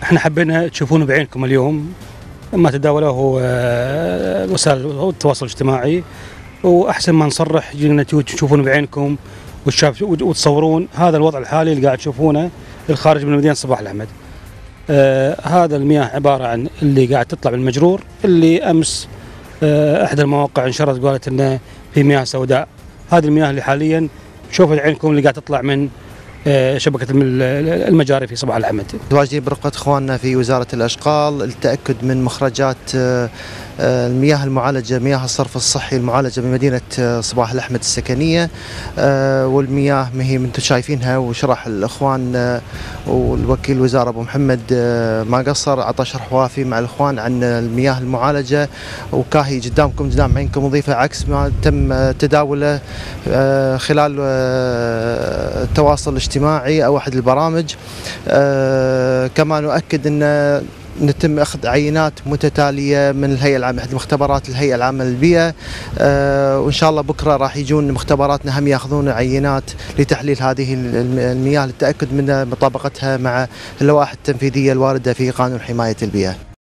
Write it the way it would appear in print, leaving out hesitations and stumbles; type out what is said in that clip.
احنا حبينا تشوفونه بعينكم اليوم ما تداوله وسائل التواصل الاجتماعي، واحسن ما نصرح جينا تشوفونه بعينكم وتصورون هذا الوضع الحالي اللي قاعد تشوفونه الخارج من مدينة صباح الأحمد. هذا المياه عبارة عن اللي قاعد تطلع من المجرور، اللي أمس أحد المواقع انشرت قالت إنه في مياه سوداء. هذه المياه اللي حاليا شوفوا عينكم اللي قاعد تطلع من شبكة المجاري في صباح الأحمد. متواجدين برفقة إخواننا في وزارة الأشغال للتأكد من مخرجات المياه المعالجة، مياه الصرف الصحي المعالجة بمدينة صباح الأحمد السكنية. والمياه ما هي انتم شايفينها، وشرح الإخوان والوكيل الوزارة أبو محمد ما قصر، عطى شرح وافي مع الإخوان عن المياه المعالجة، وكاهي قدامكم قدام عينكم نظيفة عكس ما تم تداوله خلال التواصل الاجتماعي أو أحد البرامج. كما نؤكد أن نتم أخذ عينات متتالية من الهيئة العامة، أحد مختبرات الهيئة العامة للبيئة، وإن شاء الله بكرة راح يجون مختبراتنا هم يأخذون عينات لتحليل هذه المياه للتأكد من مطابقتها مع اللوائح التنفيذية الواردة في قانون حماية البيئة.